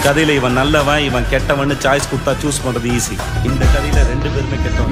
கதையில இவன் நல்லவன் இவன் கெட்டவன் சாய்ஸ் கொடுத்தா சூஸ் பண்றது ஈஸி. இந்த கதையில 2 பேருமே கெட்டவன்.